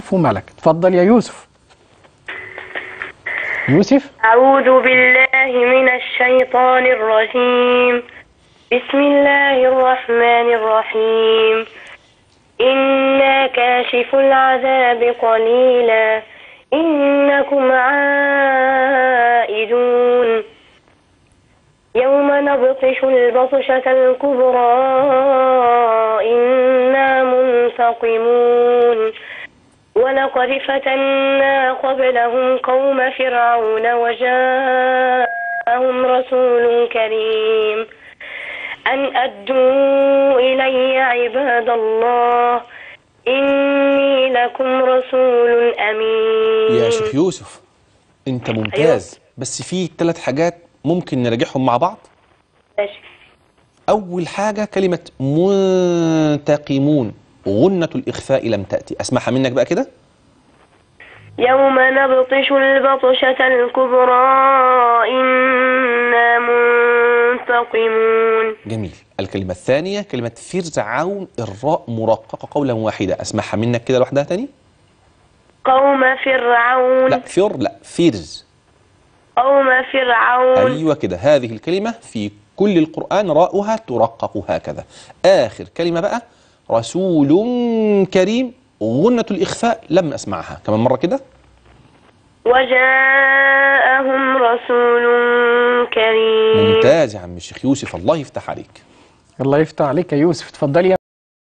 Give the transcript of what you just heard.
مفهومة لك. اتفضل يا يوسف. يوسف. أعوذ بالله من الشيطان الرجيم. بسم الله الرحمن الرحيم. إنا كاشف العذاب قليلا إنكم عائدون يوم نبطش البطشة الكبرى إنا منتقمون ولقد فتنا قبلهم قوم فرعون وجاءهم رسول كريم أن أدوا إلي عباد الله إني لكم رسول أمين. يا شيخ يوسف أنت ممتاز. بس في 3 حاجات ممكن نراجعهم مع بعض. ماشي. أول حاجة كلمة منتقمون، غنة الإخفاء لم تأتي، أسمعها منك بقى كده. يوم نبطش البطشة الكبرى إنا منتقمون. جميل. الكلمة الثانية كلمة فرعون، الراء مرققة قولا واحدا، أسمعها منك كده لوحدها تاني. قوم فرعون. لا فرز. قوم فرعون. أيوة كده. هذه الكلمة في كل القرآن راؤها ترقق هكذا. آخر كلمة بقى رسول كريم، غنة الإخفاء لم أسمعها، كمان مرة كده. وجاءهم رسول كريم. ممتاز يا عم الشيخ يوسف، الله يفتح عليك. الله يفتح عليك يا يوسف. اتفضلي يا